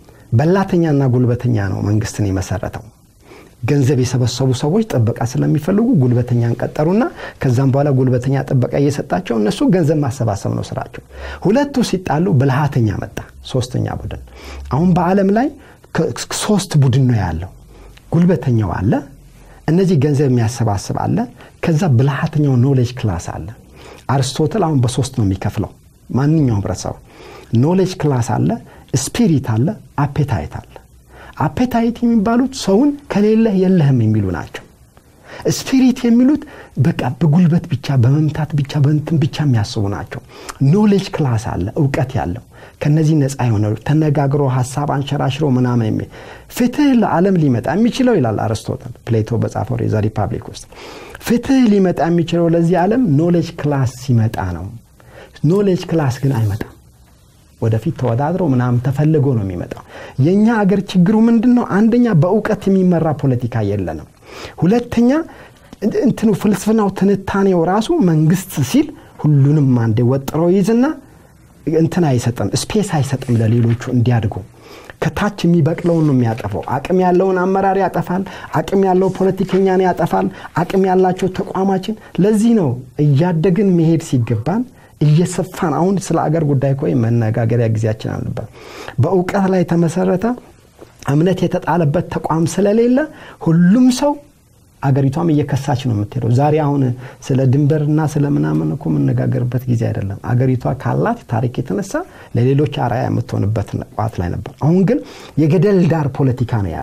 በላተኛና ጉልበተኛ ነው መንግስትን የመሰረተው ገንዘብ የሰበሰቡ ሰዎች ጥበቃ ስለሚፈልጉ ጉልበተኛን ቀጠሩና ከዛም በኋላ ጉልበተኛ ጥበቃ እየሰጣቸው እነሱ ገንዘብ ማሰባሰብ ነው ስራቸው ሁለቱ ሲጣሉ ብልሃተኛ መጣ ሶስተኛ ቡድን አሁን በአለም ላይ ሶስት ቡድን ነው ያለው ጉልበተኛው አለ እነዚህ ገንዘብ የሚያሰባስብ አለ ከዛ ብልሃተኛው ኖሌጅ ክላስ አለ አርስቶትል አሁን በሶስት ነው የሚከፍለው ማንኛውም ህብረተሰብ ኖሌጅ ክላስ አለ ስፒሪት አለ አፔታይት አለ አፔታይት የሚባሉት ሰውን ከሌለ የለህም የሚሉ ናቸው ስፒሪት የሚሉት በቃ በጉልበት ብቻ በመምታት ብቻ በእንትን ብቻ የሚያስቡ ናቸው ኖሌጅ ክላስ አለ ዕውቀት ያለው ከነዚህ ነፃ የሆነ ተነጋግሮ ሐሳብ አንሸራሽሮ ምናምን የሚል ፍትህ ለዓለም ሊመጣ የሚችለው ይላል አርስቶትል ፕሌቶ በጻፈው ዘ ሪፐብሊክ ውስጥ ፍትህ ሊመጣ የሚችለው ለዚህ ዓለም ኖሌጅ ክላስ ሲመጣ ነው ኖሌጅ ክላስ ግን አይመጣም ወደፊት ተወዳድሮ ምናምን ተፈልጎ ነው የሚመጣው የኛ አገር ችግሩ ምንድነው አንደኛ በእውቀት የሚመራ ፖለቲካ የለንም ሁለተኛ እንትኑ ፍልስፍናው ትንታኔው ራሱ መንግስት ሲል ሁሉንም አንዴ ወጥሮ ይዝና እንትን አይሰጥም ስፔስ አይሰጥም ለሌሎቹ እንዲያድጉ ከታች የሚበቅለው ነው የሚያጠፋው አቅም ያለውን አመራር ያጠፋል አቅም ያለው ፖለቲከኛን ያጠፋል አቅም ያላቸው ተቋማችን ለዚህ ነው እያደግን መሄድ ሲገባን እየሰፋን አሁን ስለ አገር ጉዳይ ቆይ መነጋገሪያ ግዚያችን አለበት በእውቀት ላይ ተመሰረተ እምነት የተጣለበት ተቋም ስለሌለ ሁሉም ሰው አገሪቷም እየከሳች ነው የምትሄደው ዛሬ አሁን ስለ ድንበርና ስለ ምናምን እኮ መነጋገርበት ጊዜ አይደለም አገሪቷ ካላት ታሪክ የተነሳ ለሌሎች አራያ የምትሆንበት ቋት ላይ ነበር አሁን ግን የገደል ዳር ፖለቲካ ነው ያለው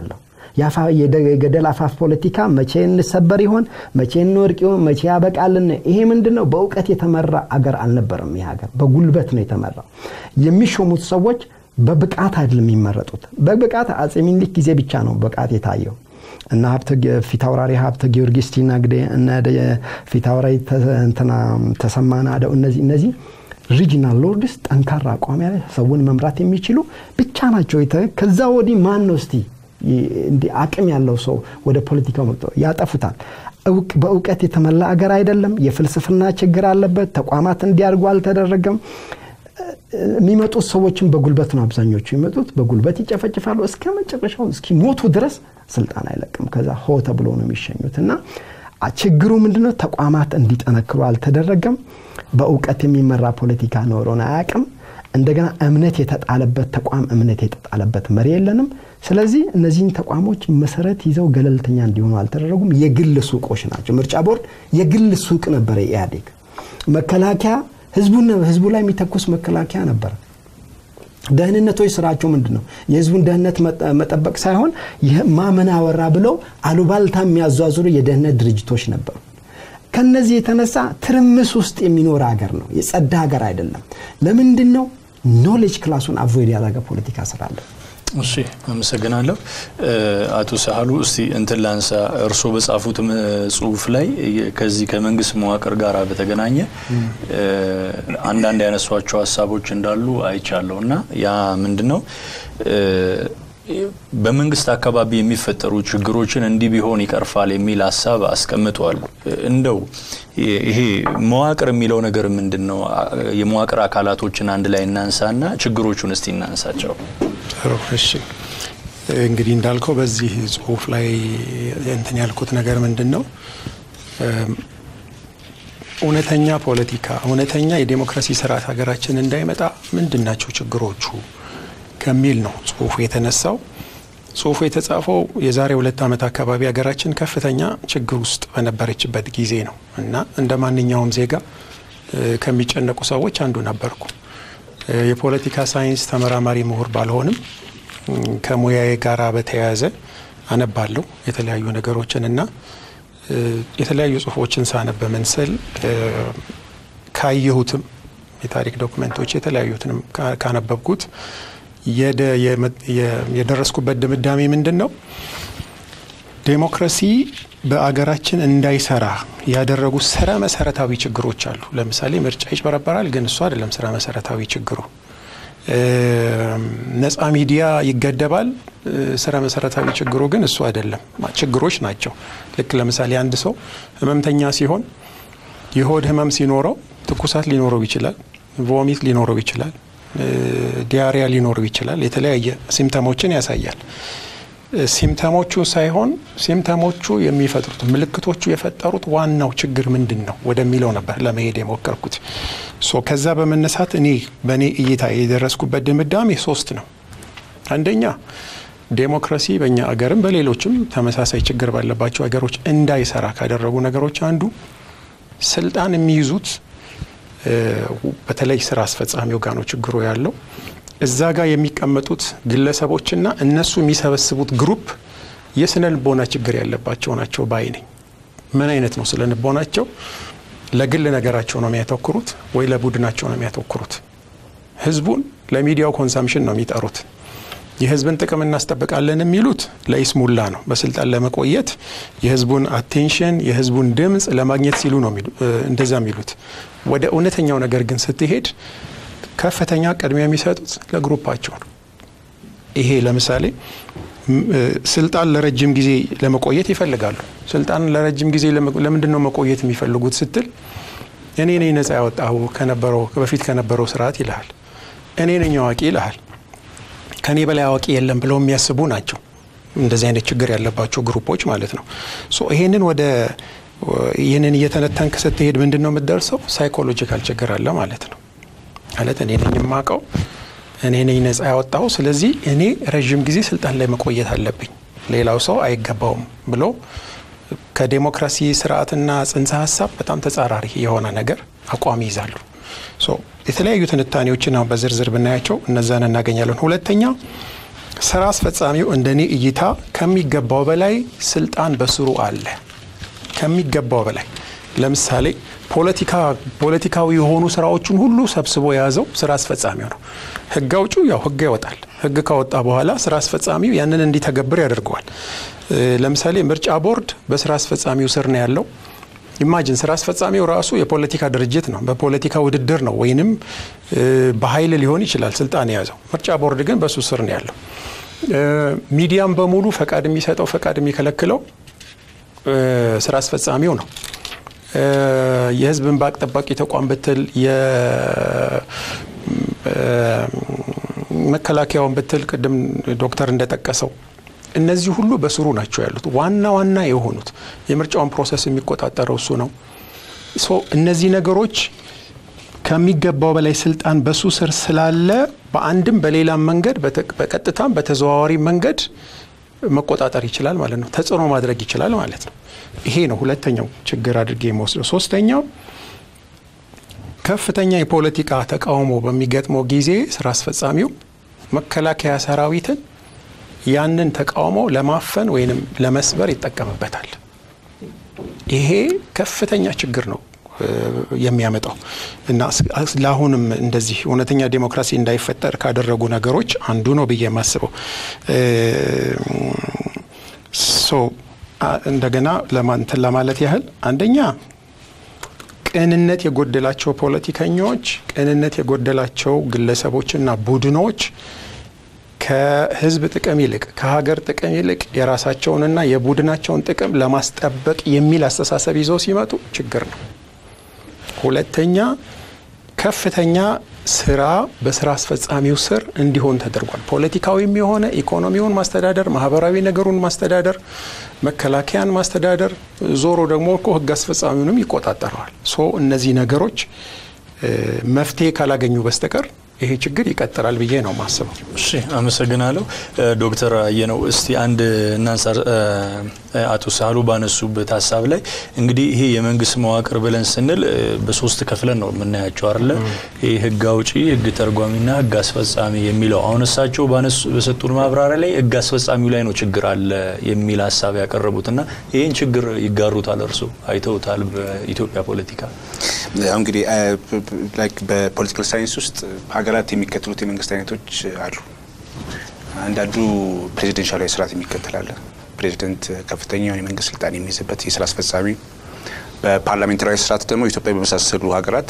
ያፋ የገደል አፋፍ ፖለቲካ መቼ እንሰበር ይሆን መቼ እንወርቅ ይሆን መቼ ያበቃልን ይሄ ምንድነው በእውቀት የተመራ አገር አልነበረም ይሄ ሀገር በጉልበት ነው የተመራው የሚሾሙት ሰዎች በብቃት አይደለም የሚመረጡት በብቃት አጼ ሚኒሊክ ጊዜ ብቻ ነው ብቃት የታየው እና ሀብተ ፊታውራሪ ሀብተ ጊዮርጊስ ቲናግዴ እና ፊታውራሪ እንትና ተሰማና አደው እነዚህ እነዚህ ሪጂናል ሎርድስ ጠንካራ አቋም ያለ ሰውን መምራት የሚችሉ ብቻ ናቸው ከዛ ወዲ ማን ነው እስቲ እንዲ አቅም ያለው ሰው ወደ ፖለቲካው መጥቶ ያጠፉታል በእውቀት የተመላ አገር አይደለም የፍልስፍና ችግር አለበት ተቋማት እንዲያርጉ አልተደረገም የሚመጡት ሰዎችን በጉልበት ነው አብዛኞቹ የሚመጡት በጉልበት ይጨፈጭፋሉ እስከ መጨረሻው እስኪ ሞቱ ድረስ ስልጣን አይለቅም ከዛ ሆ ተብሎ ነው የሚሸኙትና ችግሩ ምንድነው ተቋማት እንዲጠነክሩ አልተደረገም በእውቀት የሚመራ ፖለቲካ ኖሮና አያቅም እንደገና እምነት የተጣለበት ተቋም እምነት የተጣለበት መሪ የለንም ስለዚህ እነዚህን ተቋሞች መሰረት ይዘው ገለልተኛ እንዲሆኑ አልተደረጉም የግል ሱቆች ናቸው ምርጫ ቦርድ የግል ሱቅ ነበር ኢህአዴግ መከላከያ ህዝቡን ህዝቡ ላይ የሚተኩስ መከላከያ ነበር ደህንነቶች ስራቸው ምንድነው የህዝቡን ደህንነት መጠበቅ ሳይሆን ማመና ወራ ብለው አሉባልታ የሚያዟዙሩ የደህንነት ድርጅቶች ነበሩ ከነዚህ የተነሳ ትርምስ ውስጥ የሚኖር ሀገር ነው የጸዳ ሀገር አይደለም ለምንድነው ኖሌጅ ክላሱን አቮይድ ያደረገ ፖለቲካ ስራለ እሺ አመሰግናለሁ አቶ ሳህሉ እስቲ እንትን ላንሳ እርሶ በጻፉት ጽሁፍ ላይ ከዚህ ከመንግስት መዋቅር ጋር በተገናኘ አንዳንድ ያነሷቸው ሐሳቦች እንዳሉ አይቻለውና ያ ምንድነው በመንግስት አካባቢ የሚፈጠሩ ችግሮችን እንዲ ቢሆን ይቀርፋል የሚል ሐሳብ አስቀምጧል እንደው ይሄ መዋቅር የሚለው ነገር ምንድነው የመዋቅር አካላቶችን አንድ ላይ እናንሳና ችግሮቹን እስቲ እናንሳቸው እሺ እንግዲህ እንዳልከው በዚህ ጽሁፍ ላይ እንትን ያልኩት ነገር ምንድነው እውነተኛ ፖለቲካ እውነተኛ የዲሞክራሲ ስርዓት ሀገራችን እንዳይመጣ ምንድናቸው ችግሮቹ ከሚል ነው ጽሁፉ የተነሳው ጽሁፉ የተጻፈው የዛሬ ሁለት ዓመት አካባቢ ሀገራችን ከፍተኛ ችግር ውስጥ በነበረችበት ጊዜ ነው እና እንደማንኛውም ዜጋ ከሚጨነቁ ሰዎች አንዱ ነበርኩ የፖለቲካ ሳይንስ ተመራማሪ ምሁር ባልሆንም ከሙያዬ ጋራ በተያያዘ አነባለሁ የተለያዩ ነገሮችንና የተለያዩ ጽሁፎችን ሳነብ መንሰል ካየሁትም የታሪክ ዶክመንቶች የተለያዩትንም ካነበብኩት የደ የደረስኩበት ድምዳሜ ምንድነው ዲሞክራሲ በአገራችን እንዳይሰራ ያደረጉ ስራ መሰረታዊ ችግሮች አሉ ለምሳሌ ምርጫ ይጭበረበራል ግን እሱ አይደለም ስራ መሰረታዊ ችግሩ ነፃ ሚዲያ ይገደባል ስራ መሰረታዊ ችግሩ ግን እሱ አይደለም ችግሮች ናቸው ልክ ለምሳሌ አንድ ሰው ህመምተኛ ሲሆን የሆድ ህመም ሲኖረው ትኩሳት ሊኖረው ይችላል ቮሚት ሊኖረው ይችላል ዲያሪያ ሊኖረው ይችላል የተለያየ ሲምፕተሞችን ያሳያል ሲምፕተሞቹ ሳይሆን ሲምፕተሞቹ የሚፈጥሩት ምልክቶቹ የፈጠሩት ዋናው ችግር ምንድነው ወደሚለው ነበር ለመሄድ የሞከርኩት ሶ ከዛ በመነሳት እኔ በኔ እይታ የደረስኩበት ድምዳሜ ሶስት ነው አንደኛ ዲሞክራሲ በእኛ አገርም በሌሎችም ተመሳሳይ ችግር ባለባቸው አገሮች እንዳይሰራ ካደረጉ ነገሮች አንዱ ስልጣን የሚይዙት በተለይ ስራ አስፈጻሚው ጋር ነው ችግሩ ያለው እዛ ጋር የሚቀመጡት ግለሰቦችና እነሱ የሚሰበስቡት ግሩፕ የስነልቦና ችግር ያለባቸው ናቸው ባይ ነኝ ምን አይነት ነው ስለልቦናቸው ለግል ነገራቸው ነው የሚያተኩሩት ወይ ለቡድናቸው ነው የሚያተኩሩት ህዝቡን ለሚዲያው ኮንሰምፕሽን ነው የሚጠሩት የህዝብን ጥቅም እናስጠብቃለን የሚሉት ለይስሙላ ነው በስልጣን ለመቆየት የህዝቡን አቴንሽን የህዝቡን ድምጽ ለማግኘት ሲሉ ነው እንደዛ የሚሉት ወደ እውነተኛው ነገር ግን ስትሄድ ከፍተኛ ቅድሚያ የሚሰጡት ለግሩፓቸው ነው ይሄ ለምሳሌ ስልጣን ለረጅም ጊዜ ለመቆየት ይፈልጋሉ ስልጣን ለረጅም ጊዜ ለምንድነው መቆየት የሚፈልጉት ስትል እኔ ነኝ ነፃ ያወጣው ከነበረው በፊት ከነበረው ስርዓት ይላል እኔ ነኝ አዋቂ ይላል ከኔ በላይ አዋቂ የለም ብለው የሚያስቡ ናቸው እንደዚህ አይነት ችግር ያለባቸው ግሩፖች ማለት ነው ሶ ይሄንን ወደ ይሄንን እየተነተንክ ስትሄድ ምንድነው የምትደርሰው ሳይኮሎጂካል ችግር አለ ማለት ነው ማለት እኔ ነኝ የማውቀው እኔ ነኝ ነፃ ያወጣው ስለዚህ እኔ ረጅም ጊዜ ስልጣን ላይ መቆየት አለብኝ ሌላው ሰው አይገባውም ብሎ ከዲሞክራሲ ስርዓትና ጽንሰ ሐሳብ በጣም ተጻራሪ የሆነ ነገር አቋም ይዛሉ ሶ የተለያዩ ትንታኔዎችን አሁን በዝርዝር ብናያቸው እነዛን እናገኛለን ሁለተኛ ስራ አስፈጻሚው እንደኔ እይታ ከሚገባው በላይ ስልጣን በስሩ አለ። ከሚገባው በላይ ለምሳሌ ፖለቲካ ፖለቲካዊ የሆኑ ስራዎችን ሁሉ ሰብስቦ የያዘው ስራ አስፈጻሚው ነው። ህግ አውጪው ያው ህግ ያወጣል። ህግ ካወጣ በኋላ ስራ አስፈጻሚው ያንን እንዲተገብር ያደርገዋል። ለምሳሌ ምርጫ ቦርድ በስራ አስፈጻሚው ስር ነው ያለው። ኢማጂን ስራ አስፈጻሚው ራሱ የፖለቲካ ድርጅት ነው። በፖለቲካ ውድድር ነው ወይንም በኃይል ሊሆን ይችላል ስልጣን የያዘው። ምርጫ ቦርድ ግን በሱ ስር ነው ያለው። ሚዲያም በሙሉ ፈቃድ የሚሰጠው ፈቃድ የሚከለክለው ስራ አስፈጻሚው ነው። የህዝብ እንባ ጠባቂ ተቋም ብትል የመከላከያውን ብትል ቅድም ዶክተር እንደጠቀሰው እነዚህ ሁሉ በስሩ ናቸው ያሉት። ዋና ዋና የሆኑት የምርጫውን ፕሮሰስ የሚቆጣጠረው እሱ ነው። ሶ እነዚህ ነገሮች ከሚገባው በላይ ስልጣን በሱ ስር ስላለ በአንድም በሌላም መንገድ በቀጥታም በተዘዋዋሪ መንገድ መቆጣጠር ይችላል ማለት ነው። ተጽዕኖ ማድረግ ይችላል ማለት ነው። ይሄ ነው ሁለተኛው ችግር አድርጌ የምወስደው። ሶስተኛው ከፍተኛ የፖለቲካ ተቃውሞ በሚገጥመው ጊዜ ስራ አስፈጻሚው መከላከያ ሰራዊትን ያንን ተቃውሞ ለማፈን ወይንም ለመስበር ይጠቀምበታል። ይሄ ከፍተኛ ችግር ነው የሚያመጣው እና ለአሁንም እንደዚህ እውነተኛ ዲሞክራሲ እንዳይፈጠር ካደረጉ ነገሮች አንዱ ነው ብዬ የማስበው። ሶ እንደገና ለማንተ ለማለት ያህል አንደኛ ቅንነት የጎደላቸው ፖለቲከኞች፣ ቅንነት የጎደላቸው ግለሰቦችና ቡድኖች ከህዝብ ጥቅም ይልቅ ከሀገር ጥቅም ይልቅ የራሳቸውንና የቡድናቸውን ጥቅም ለማስጠበቅ የሚል አስተሳሰብ ይዘው ሲመጡ ችግር ነው። ሁለተኛ ከፍተኛ ስራ በስራ አስፈጻሚው ስር እንዲሆን ተደርጓል። ፖለቲካዊም የሆነ ኢኮኖሚውን ማስተዳደር፣ ማህበራዊ ነገሩን ማስተዳደር፣ መከላከያን ማስተዳደር፣ ዞሮ ደግሞ እኮ ህግ አስፈጻሚውንም ይቆጣጠረዋል። ሶ እነዚህ ነገሮች መፍትሄ ካላገኙ በስተቀር ይሄ ችግር ይቀጥላል ብዬ ነው ማስበው። እሺ አመሰግናለሁ ዶክተር አየነው። እስቲ አንድ እናንሳ አቶ ሳህሉ ባነሱበት ሀሳብ ላይ እንግዲህ ይሄ የመንግስት መዋቅር ብለን ስንል በሶስት ከፍለን ነው የምናያቸው አይደል? ይሄ ህግ አውጪ፣ ህግ ተርጓሚና ህግ አስፈጻሚ የሚለው አሁን እሳቸው ባነሱ በሰጡን ማብራሪያ ላይ ህግ አስፈጻሚው ላይ ነው ችግር አለ የሚል ሀሳብ ያቀረቡትና ይሄን ችግር ይጋሩታል? እርሱ አይተውታል በኢትዮጵያ ፖለቲካ? እንግዲህ ላይክ በፖለቲካል ሳይንስ ውስጥ ሀገራት የሚከተሉት የመንግስት አይነቶች አሉ። አንዳንዱ ፕሬዚደንሻላዊ ስርዓት የሚከተላል። ፕሬዚደንት ከፍተኛውን የመንግስት ስልጣን የሚይዝበት የስራ አስፈጻሚ። በፓርላሜንታሪ ስርዓት ደግሞ ኢትዮጵያ በመሳሰሉ ሀገራት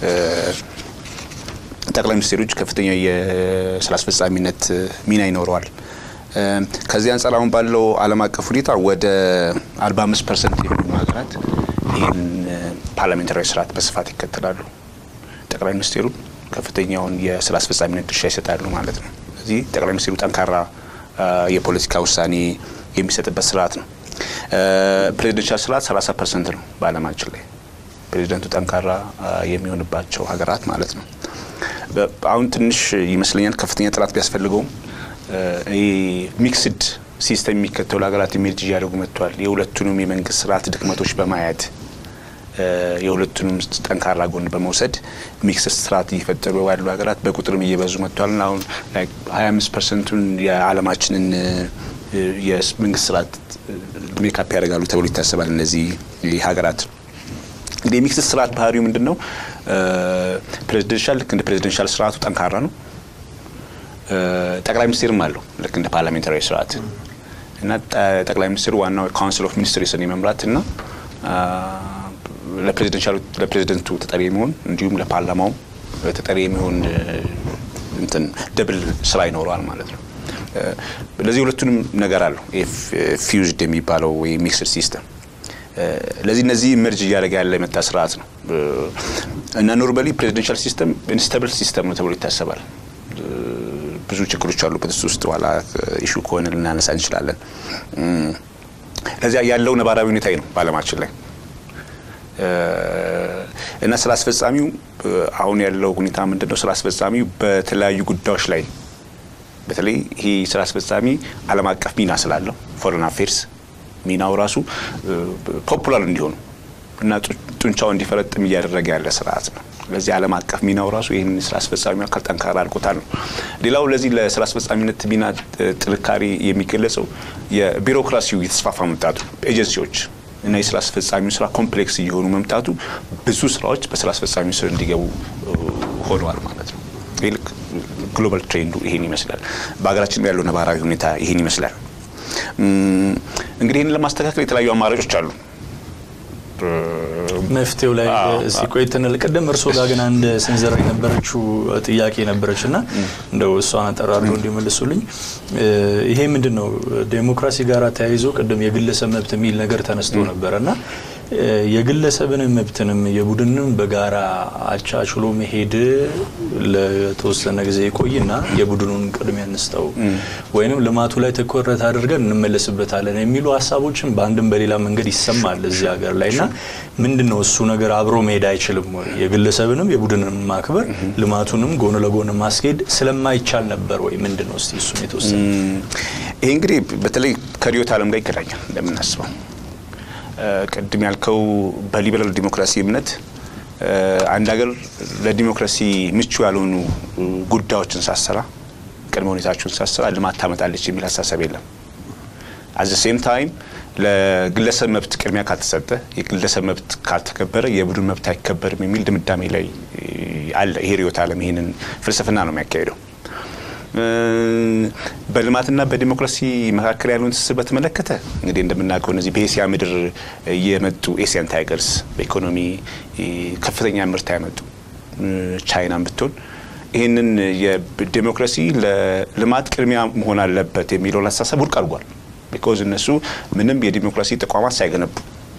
ጠቅላይ ሚኒስትሮች ከፍተኛ የስራ አስፈጻሚነት ሚና ይኖረዋል። ከዚህ አንጻር አሁን ባለው ዓለም አቀፍ ሁኔታ ወደ አርባ አምስት ፐርሰንት የሚሆኑ ሀገራት ይህን ፓርላሜንታሪ ስርዓት በስፋት ይከተላሉ። ጠቅላይ ሚኒስትሩ ከፍተኛውን የስራ አስፈጻሚነት ድርሻ ይሰጣሉ ማለት ነው። ስለዚህ ጠቅላይ ሚኒስትሩ ጠንካራ የፖለቲካ ውሳኔ የሚሰጥበት ስርዓት ነው። ፕሬዚደንሻል ስርዓት ሰላሳ ፐርሰንት ነው በዓለማችን ላይ ፕሬዚደንቱ ጠንካራ የሚሆንባቸው ሀገራት ማለት ነው። አሁን ትንሽ ይመስለኛል ከፍተኛ ጥራት ቢያስፈልገውም ይሄ ሚክስድ ሲስተም የሚከተሉ ሀገራት ኢሜጅ እያደረጉ መጥተዋል። የሁለቱንም የመንግስት ስርዓት ድክመቶች በማየት የሁለቱንም ጠንካራ ጎን በመውሰድ ሚክስድ ስርዓት እየፈጠሩ ያሉ ሀገራት በቁጥርም እየበዙ መጥተዋል። አሁን ላይክ ሀያ አምስት ፐርሰንቱን የዓለማችንን የመንግስት ስርዓት ሜካፕ ያደርጋሉ ተብሎ ይታሰባል እነዚህ ሀገራት። እንግዲህ ሚክስድ ስርዓት ባህሪው ምንድነው? ፕሬዚደንሻል ልክ እንደ ፕሬዚደንሻል ስርዓቱ ጠንካራ ነው። ጠቅላይ ሚኒስትርም አለው ልክ እንደ ፓርላሜንታሪ ስርዓት እና ጠቅላይ ሚኒስትሩ ዋናው ካውንስል ኦፍ ሚኒስትሪስን የመምራትና ለፕሬዚደንሻሉ ለፕሬዚደንቱ ተጠሪ የሚሆን እንዲሁም ለፓርላማው ተጠሪ የሚሆን እንትን ደብል ስራ ይኖረዋል ማለት ነው። ለዚህ ሁለቱንም ነገር አለው ፊውዝድ የሚባለው ወይ ሚክስድ ሲስተም። ለዚህ እነዚህ መርጅ እያደረገ ያለ የመጣ ስርዓት ነው እና ኖርማሊ ፕሬዚደንሻል ሲስተም ኢንስታብል ሲስተም ነው ተብሎ ይታሰባል። ብዙ ችግሮች አሉበት እሱ ውስጥ ኋላ ኢሹ ከሆነ ልናነሳ እንችላለን። ለዚህ ያለው ነባራዊ ሁኔታ ነው በዓለማችን ላይ እና ስራ አስፈጻሚው አሁን ያለው ሁኔታ ምንድነው? ስራ አስፈጻሚው በተለያዩ ጉዳዮች ላይ በተለይ ይሄ ስራ አስፈጻሚ ዓለም አቀፍ ሚና ስላለው ፎሬን አፌርስ ሚናው ራሱ ፖፑላር እንዲሆኑ እና ጡንቻው እንዲፈረጥም እያደረገ ያለ ስርዓት ነው። ለዚህ ዓለም አቀፍ ሚናው ራሱ ይሄን ስራ አስፈጻሚ አካል ጠንካራ አድርጎታል ነው። ሌላው ለዚህ ለስራ አስፈጻሚነት ሚና ጥንካሬ የሚገለጸው የቢሮክራሲው የተስፋፋ መምጣቱ ኤጀንሲዎች እና የስራ አስፈጻሚው ስራ ኮምፕሌክስ እየሆኑ መምጣቱ ብዙ ስራዎች በስራ አስፈጻሚው ስር እንዲገቡ ሆነዋል ማለት ነው። ይልቅ ግሎባል ትሬንዱ ይሄን ይመስላል። በአገራችን ያለው ነባራዊ ሁኔታ ይሄን ይመስላል። እንግዲህ ይሄን ለማስተካከል የተለያዩ አማራጮች አሉ። መፍትሄው ላይ ሲቆይተን ለቀደም እርሶ ጋር ግን አንድ ሰንዘር የነበረችው ጥያቄ ነበረችና እንደው እሷን አጠራርገው እንዲመልሱልኝ ይሄ ምንድነው ዴሞክራሲ ጋር ተያይዞ ቀደም የግለሰብ መብት የሚል ነገር ተነስቶ ነበርና የግለሰብን መብትንም የቡድንም በጋራ አቻችሎ መሄድ ለተወሰነ ጊዜ ይቆይና የቡድኑን ቅድሚያ እንስተው ወይንም ልማቱ ላይ ተኮረተ አድርገን እንመለስበታለን የሚሉ ሐሳቦችን በአንድም በሌላ መንገድ ይሰማል እዚህ ሀገር ላይና ምንድነው እሱ ነገር አብሮ መሄድ አይችልም ወይ የግለሰብንም የቡድንንም ማክበር ልማቱንም ጎን ለጎን ማስኬድ ስለማይቻል ነበር ወይ ምንድነው እስቲ እሱ የተወሰነ ይሄ እንግዲህ በተለይ ከሪዮት ዓለም ጋር ይገናኛል እንደምናስበው ቀድም ያልከው በሊበራል ዲሞክራሲ እምነት አንድ ሀገር ለዲሞክራሲ ምቹ ያልሆኑ ጉዳዮችን ሳሰራ ቀድሞ ሁኔታዎችን ሳሰራ ልማት ታመጣለች የሚል ሐሳብ የለም። at the same time ለግለሰብ መብት ቅድሚያ ካልተሰጠ የግለሰብ መብት ካልተከበረ የቡድን መብት አይከበርም የሚል ድምዳሜ ላይ አለ። ይሄ ሪዮት ዓለም ይሄንን ፍልስፍና ነው የሚያካሂደው። በልማትና በዲሞክራሲ መካከል ያለውን ትስስር በተመለከተ እንግዲህ እንደምናውቀው እነዚህ በኤሲያ ምድር የመጡ ኤሲያን ታይገርስ በኢኮኖሚ ከፍተኛ ምርት ያመጡ ቻይናን ብትሆን ይሄንን የዲሞክራሲ ለልማት ቅድሚያ መሆን አለበት የሚለው ሐሳብ ውድቅ አድርጓል። because እነሱ ምንም የዲሞክራሲ ተቋማት ሳይገነቡ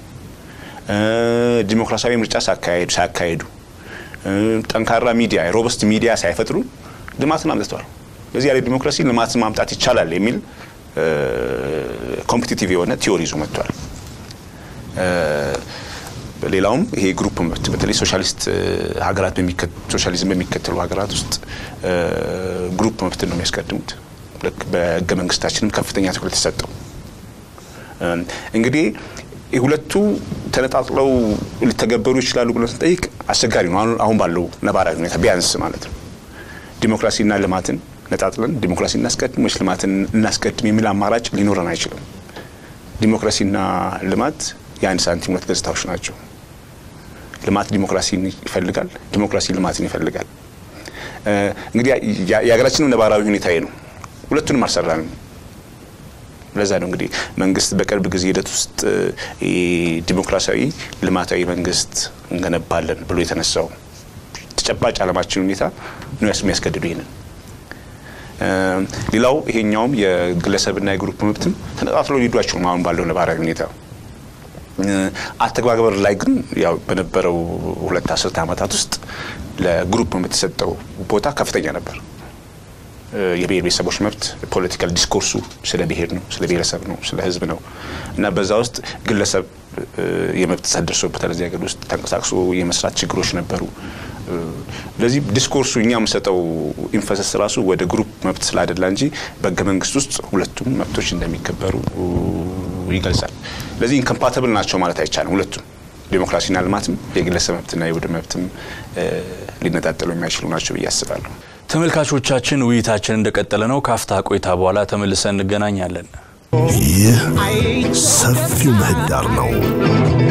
ዲሞክራሲያዊ ምርጫ ሳካሄዱ ሳካሄዱ ጠንካራ ሚዲያ ሮበስት ሚዲያ ሳይፈጥሩ ልማትን አምጥተዋል። በዚህ ያለ ዲሞክራሲ ልማትን ማምጣት ይቻላል የሚል ኮምፒቲቲቭ የሆነ ቲዮሪ ይዞ መጥቷል። ሌላውም ይሄ ግሩፕ መብት በተለይ ሶሻሊስት ሀገራት በሚከተሉ ሶሻሊዝም በሚከተሉ ሀገራት ውስጥ ግሩፕ መብት ነው የሚያስቀድሙት። ለክ በህገ መንግስታችንም ከፍተኛ ትኩረት ተሰጠው። እንግዲህ ሁለቱ ተነጣጥለው ሊተገበሩ ይችላሉ ብለን ስንጠይቅ አስቸጋሪ ነው። አሁን ባለው ነባራዊ ሁኔታ ቢያንስ ማለት ነው ዲሞክራሲና ልማትን ነጣጥለን ዲሞክራሲና እናስቀድም ወይስ ልማትን እናስቀድም የሚል አማራጭ ሊኖረን አይችልም። ዲሞክራሲና ልማት የአንድ ሳንቲም ሁለት ገጽታዎች ናቸው። ልማት ዲሞክራሲን ይፈልጋል፣ ዲሞክራሲ ልማትን ይፈልጋል። እንግዲህ የሀገራችን ነባራዊ ሁኔታ ነው። ሁለቱንም አልሰራንም። ለዛ ነው እንግዲህ መንግስት በቅርብ ጊዜ ሂደት ውስጥ ዲሞክራሲያዊ ልማታዊ መንግስት እንገነባለን ብሎ የተነሳው ተጨባጭ ዓለማችን ሁኔታ ነው የሚያስገድደው ይሄንን። ሌላው ይሄኛውም የግለሰብና የግሩፕ መብትም ተነጣጥለው ሊዷቸው ማሁን ባለው ነባራዊ ሁኔታ አተግባበር ላይ ግን ያው በነበረው ሁለት አስርት ዓመታት ውስጥ ለግሩፕ መብት የተሰጠው ቦታ ከፍተኛ ነበር። የብሔር ብሔረሰቦች መብት ፖለቲካል ዲስኮርሱ ስለ ብሔር ነው፣ ስለ ብሔረሰብ ነው፣ ስለ ህዝብ ነው እና በዛ ውስጥ ግለሰብ የመብት ተደርሶበታል። እዚህ ሀገር ውስጥ ተንቀሳቅሶ የመስራት ችግሮች ነበሩ። ለዚህ ዲስኮርሱ እኛም ሰጠው ኢንፈሰስ ራሱ ወደ ግሩፕ መብት ስላደላ እንጂ በህገ መንግስት ውስጥ ሁለቱም መብቶች እንደሚከበሩ ይገልጻል። ለዚህ ኢንኮምፓቲብል ናቸው ማለት አይቻልም። ሁለቱም ዲሞክራሲና ልማትም የግለሰብ መብትና የቡድን መብትም ሊነጣጠሉ የማይችሉ ናቸው ብዬ አስባለሁ። ተመልካቾቻችን ውይይታችን እንደቀጠለ ነው። ካፍታ ቆይታ በኋላ ተመልሰን እንገናኛለን። ይህ ሰፊው ምህዳር ነው።